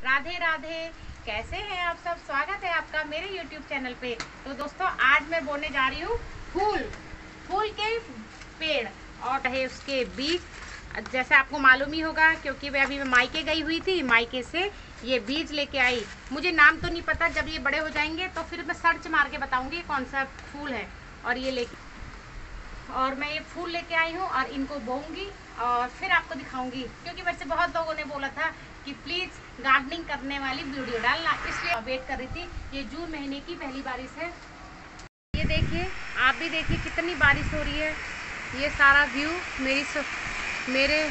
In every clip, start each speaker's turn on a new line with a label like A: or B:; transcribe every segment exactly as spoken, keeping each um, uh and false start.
A: राधे राधे। कैसे हैं आप सब? स्वागत है आपका मेरे यूट्यूब चैनल पे। तो दोस्तों आज मैं बोने जा रही हूँ फूल फूल के पेड़ और है उसके बीज। जैसे आपको मालूम ही होगा क्योंकि मैं अभी मैं मायके गई हुई थी, मायके से ये बीज लेके आई। मुझे नाम तो नहीं पता, जब ये बड़े हो जाएंगे तो फिर मैं सर्च मार के बताऊंगी कौन सा फूल है। और ये लेके और मैं ये फूल लेके आई हूँ और इनको बोऊंगी और फिर आपको दिखाऊंगी, क्योंकि वैसे बहुत लोगों ने बोला था कि प्लीज़ गार्डनिंग करने वाली वीडियो डालना, इसलिए वेट कर रही थी। ये जून महीने की पहली बारिश है। ये देखिए, आप भी देखिए कितनी बारिश हो रही है। ये सारा व्यू मेरी स, मेरे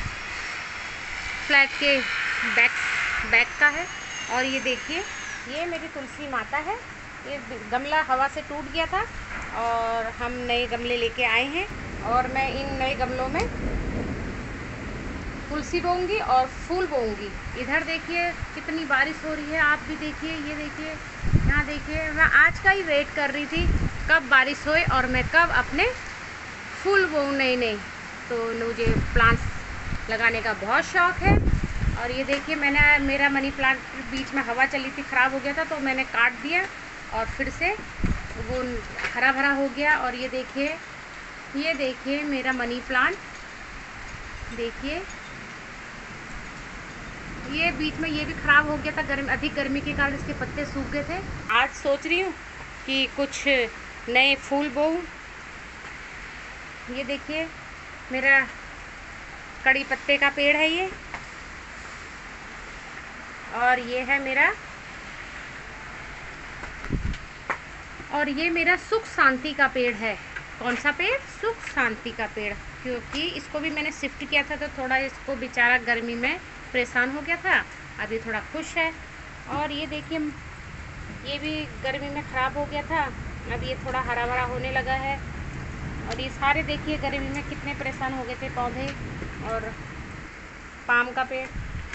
A: फ्लैट के बैक बैक का है। और ये देखिए, ये मेरी तुलसी माता है। ये गमला हवा से टूट गया था और हम नए गमले लेके आए हैं और मैं इन नए गमलों में तुलसी बोऊंगी और फूल बोऊंगी। इधर देखिए कितनी बारिश हो रही है, आप भी देखिए। ये देखिए, यहाँ देखिए, मैं आज का ही वेट कर रही थी कब बारिश होए और मैं कब अपने फूल बोऊँ नए नए। तो मुझे प्लांट्स लगाने का बहुत शौक़ है। और ये देखिए, मैंने मेरा मनी प्लांट बीच में हवा चली थी, ख़राब हो गया था, तो मैंने काट दिया और फिर से वो हरा भरा हो गया। और ये देखिए, ये देखिए मेरा मनी प्लांट, देखिए ये बीच में ये भी ख़राब हो गया था, गर्मी अधिक गर्मी के कारण इसके पत्ते सूख गए थे। आज सोच रही हूँ कि कुछ नए फूल बोऊं। ये देखिए, मेरा कड़ी पत्ते का पेड़ है ये, और ये है मेरा और ये मेरा सुख शांति का पेड़ है। कौन सा पेड़? सुख शांति का पेड़, क्योंकि इसको भी मैंने शिफ्ट किया था तो थोड़ा इसको बेचारा गर्मी में परेशान हो गया था। अभी थोड़ा खुश है। और ये देखिए, ये भी गर्मी में ख़राब हो गया था, अब ये थोड़ा हरा भरा होने लगा है। और ये सारे देखिए गर्मी में कितने परेशान हो गए थे पौधे। और पाम का पेड़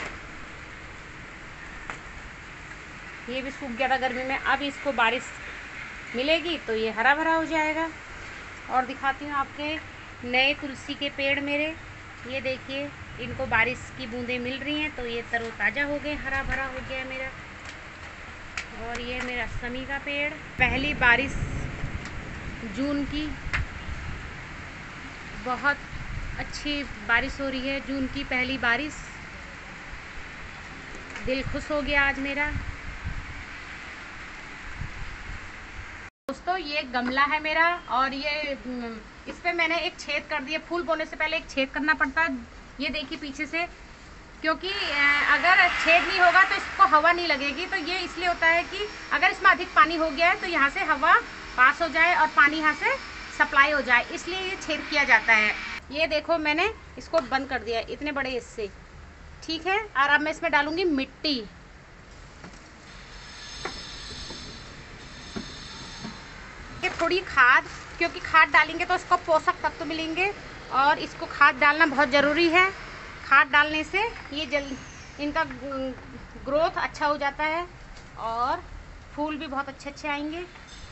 A: ये भी सूख गया था गर्मी में, अब इसको बारिश मिलेगी तो ये हरा भरा हो जाएगा। और दिखाती हूँ आपके नए तुलसी के पेड़ मेरे। ये देखिए, इनको बारिश की बूंदें मिल रही हैं तो ये तरोताज़ा हो गए, हरा भरा हो गया मेरा। और ये मेरा समी का पेड़, पहली बारिश जून की, बहुत अच्छी बारिश हो रही है, जून की पहली बारिश। दिल खुश हो गया आज मेरा। दोस्तों ये गमला है मेरा और ये इस पे मैंने एक छेद कर दिया। फूल बोने से पहले एक छेद करना पड़ता है, ये देखिए पीछे से, क्योंकि अगर छेद नहीं होगा तो इसको हवा नहीं लगेगी। तो ये इसलिए होता है कि अगर इसमें अधिक पानी हो गया है तो यहाँ से हवा पास हो जाए और पानी यहाँ से सप्लाई हो जाए, इसलिए ये छेद किया जाता है। ये देखो, मैंने इसको बंद कर दिया इतने बड़े इससे, ठीक है। और अब मैं इसमें डालूंगी मिट्टी। थोड़ी खाद, क्योंकि खाद डालेंगे तो इसको पोषक तत्व तो मिलेंगे और इसको खाद डालना बहुत ज़रूरी है। खाद डालने से ये जल्दी इनका ग्रोथ अच्छा हो जाता है और फूल भी बहुत अच्छे अच्छे आएंगे।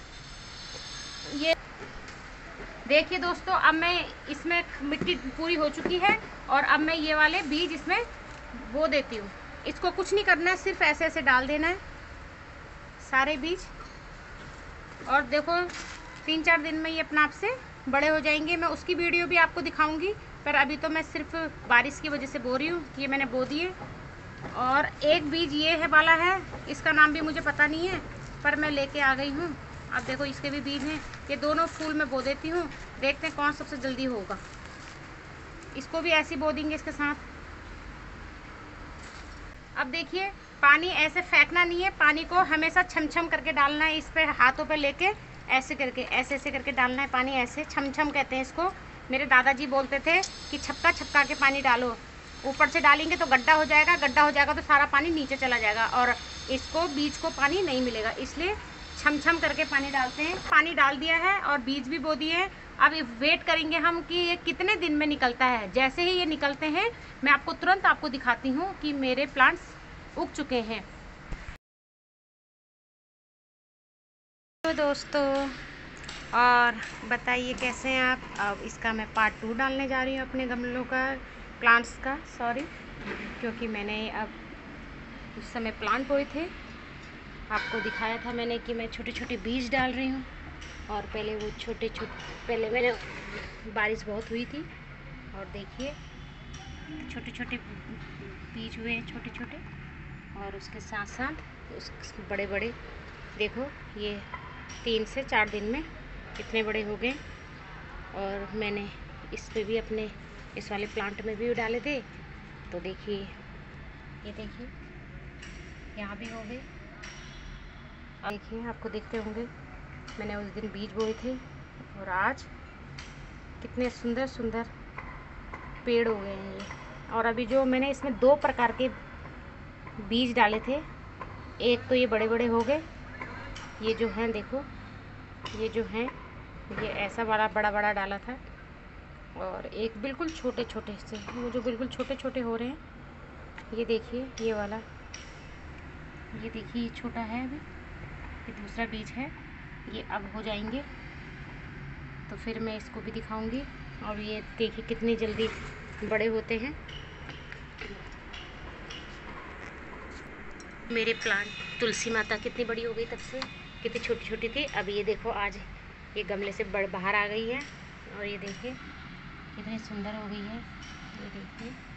A: ये देखिए दोस्तों, अब मैं इसमें मिट्टी पूरी हो चुकी है और अब मैं ये वाले बीज इसमें बो देती हूँ। इसको कुछ नहीं करना है, सिर्फ ऐसे ऐसे डाल देना है सारे बीज। और देखो, तीन चार दिन में ये अपना आप से बड़े हो जाएंगे। मैं उसकी वीडियो भी आपको दिखाऊंगी, पर अभी तो मैं सिर्फ बारिश की वजह से बो रही हूँ। ये मैंने बो दिए। और एक बीज ये है वाला है, इसका नाम भी मुझे पता नहीं है, पर मैं लेके आ गई हूँ। अब देखो, इसके भी बीज हैं। ये दोनों फूल मैं बो देती हूँ, देखते हैं कौन सबसे जल्दी होगा। इसको भी ऐसे बो देंगे इसके साथ। अब देखिए, पानी ऐसे फेंकना नहीं है, पानी को हमेशा छमछम करके डालना है। इस पे हाथों पे लेके ऐसे करके ऐसे ऐसे करके डालना है पानी, ऐसे छमछम कहते हैं इसको। मेरे दादाजी बोलते थे कि छपका छपका के पानी डालो, ऊपर से डालेंगे तो गड्ढा हो जाएगा, गड्ढा हो जाएगा तो सारा पानी नीचे चला जाएगा और इसको बीज को पानी नहीं मिलेगा, इसलिए छमछम करके पानी डालते हैं। पानी डाल दिया है और बीज भी बो दिए हैं। अब वेट करेंगे हम कि ये कितने दिन में निकलता है। जैसे ही ये निकलते हैं मैं आपको तुरंत आपको दिखाती हूँ कि मेरे प्लांट्स उग चुके हैं। तो दोस्तों, और बताइए कैसे हैं आप। अब इसका मैं पार्ट टू डालने जा रही हूँ अपने गमलों का, प्लांट्स का, सॉरी, क्योंकि मैंने अब उस समय प्लांट बोए थे, आपको दिखाया था मैंने कि मैं छोटे छोटे बीज डाल रही हूँ। और पहले वो छोटे छोटे पहले मैंने बारिश बहुत हुई थी और देखिए छोटे छोटे बीज हुए हैं छोटे छोटे, और उसके साथ साथ उस बड़े बड़े देखो ये तीन से चार दिन में कितने बड़े हो गए। और मैंने इस पे भी अपने इस वाले प्लांट में भी डाले थे, तो देखिए ये देखिए यहाँ भी हो गए। देखिए आपको देखते होंगे मैंने उस दिन बीज बोए थे और आज कितने सुंदर सुंदर पेड़ हो गए हैं ये। और अभी जो मैंने इसमें दो प्रकार के बीज डाले थे, एक तो ये बड़े बड़े हो गए, ये जो हैं देखो ये जो हैं ये ऐसा वाला बड़ा बड़ा डाला था, और एक बिल्कुल छोटे छोटे से, वो जो बिल्कुल छोटे छोटे हो रहे हैं ये देखिए ये वाला, ये देखिए ये छोटा है अभी, ये दूसरा बीज है, ये अब हो जाएंगे तो फिर मैं इसको भी दिखाऊंगी। और ये देखिए कितनी जल्दी बड़े होते हैं मेरे प्लांट। तुलसी माता कितनी बड़ी हो गई तब से, कितनी छोटी छोटी थी, अब ये देखो आज ये गमले से बड़ बाहर आ गई है। और ये देखिए कितनी सुंदर हो गई है, ये देखिए